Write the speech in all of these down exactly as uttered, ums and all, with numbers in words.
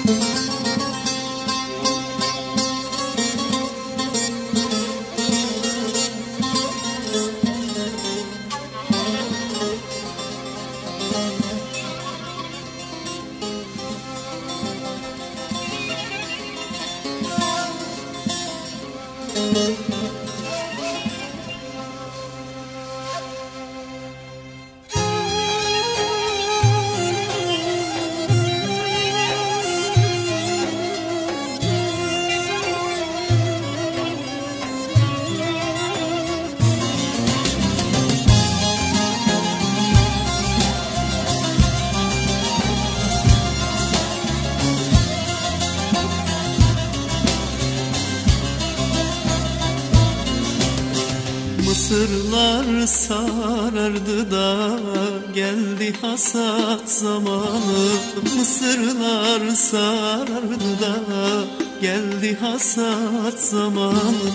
Mısırlar sarardı da geldi hasat zamanı. Mısırlar sarardı da geldi hasat zamanı.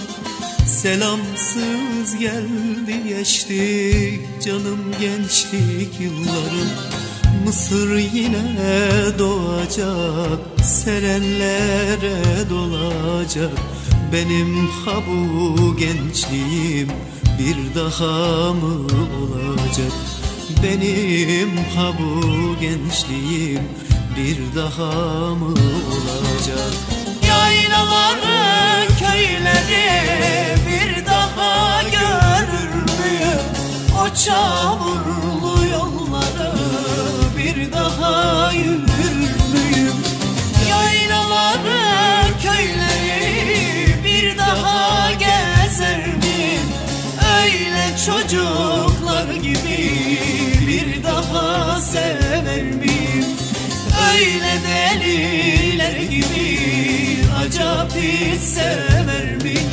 Selamsız geldi geçti canım gençlik yıllarım. Mısır yine doğacak, serenlere dolacak. Benim ha bu gençliğim bir daha mı olacak? Benim ha bu gençliğim bir daha mı olacak? Yaylaları, köyleri bir daha görür müyüm? O çamurlu yolları bir daha yürür müyüm? Yaylaları, köyleri bir daha gezer miyim? Öyle çocuklar gibi bir daha sever miyim? Öyle deliler gibi acaba hiç sever miyim?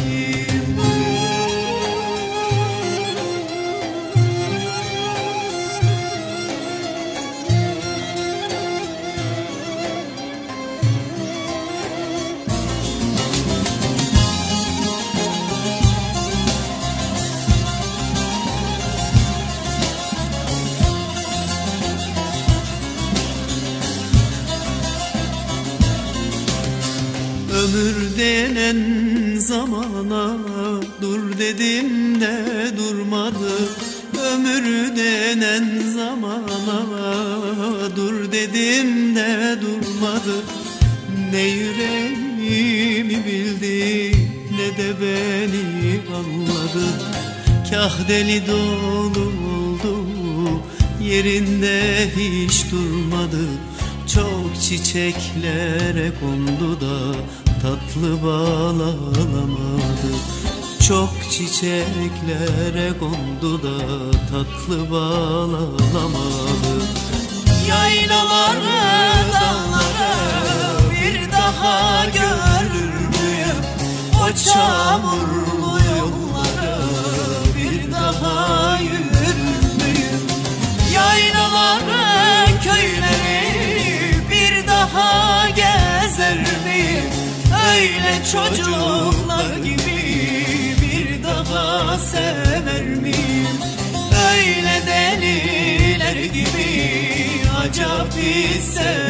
Ömür denen zamana dur dedim de durmadı. Ömür denen zamana dur dedim de durmadı. Ne yüreğimi bildi ne de beni anladı. Kah deli dolu oldu yerinde hiç durmadı. Çok çiçeklere kondu da tatlı bal alamadı. Çok çiçeklere kondu da tatlı bal alamadı. Yaylaları, dağları bir daha görür müyüm? O çamurlu yolları bir daha yürür müyüm? Yaylaları, köyleri bir daha gezer miyim? Öyle çocuklar gibi bir daha sever miyim? Öyle deliler gibi acaba hiç sever